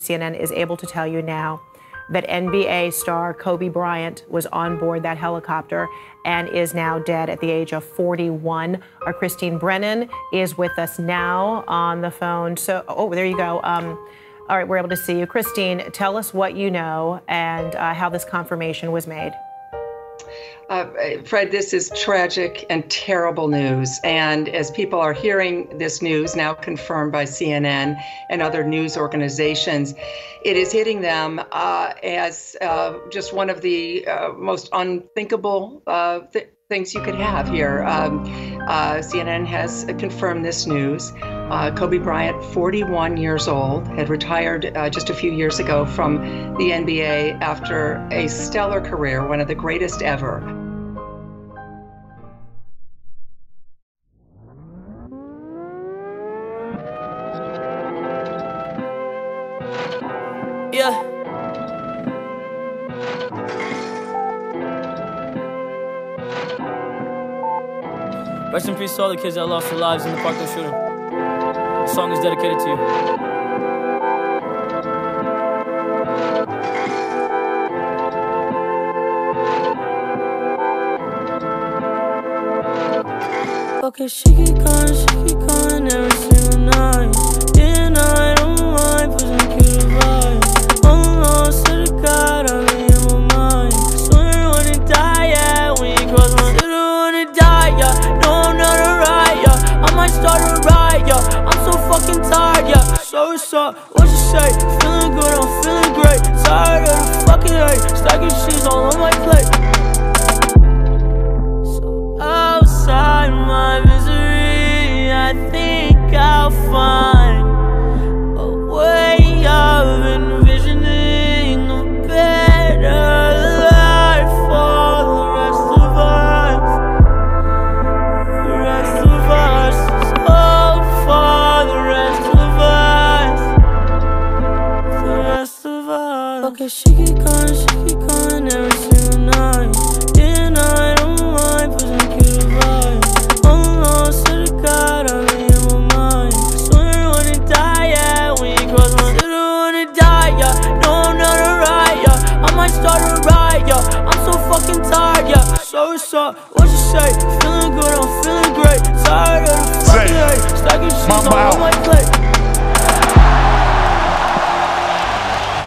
CNN is able to tell you now that NBA star Kobe Bryant was on board that helicopter and is now dead at the age of 41. Our Christine Brennan is with us now on the phone. So, oh, there you go. All right, we're able to see you. Christine, tell us what you know and how this confirmation was made. Fred, this is tragic and terrible news. And as people are hearing this news, now confirmed by CNN and other news organizations, it is hitting them as just one of the most unthinkable things you could have here. CNN has confirmed this news. Kobe Bryant, 41 years old, had retired just a few years ago from the NBA after a stellar career, one of the greatest ever. Yeah. Rest in peace to all the kids that lost their lives in the Parkland shooting. The song is dedicated to you. Okay, she keep calling every single night. And I don't mind pushing cute advice. Oh Lord, swear to God, I'm in my mind. Swear I wanna die, yeah, when you cross my. Swear I wanna die, yeah. No, I'm not alright, yeah. I might start a riot, yeah. I'm so fucking tired, yeah. So what's up? What you say? Feeling good, I'm feeling great. Tired of the fucking hate. Stacking cheese all on my plate. So outside my misery, I think I'll find a way of envisioning a better life for the rest of us. The rest of us. Oh, for the rest of us. The rest of us. Okay, she keep calling every single night. And I don't mind pushing cute advice. Oh Lord, swear to God, I'm in my mind. Swear I wanna die, yeah, when you cross my. Swear I wanna die, yeah. No, I'm not alright, yeah. I might start a riot, yeah. I'm so fucking tired, yeah. So what's up? What you say? Feeling good, I'm feeling great. Tired of the fucking hate. Stacking cheese all on my plate.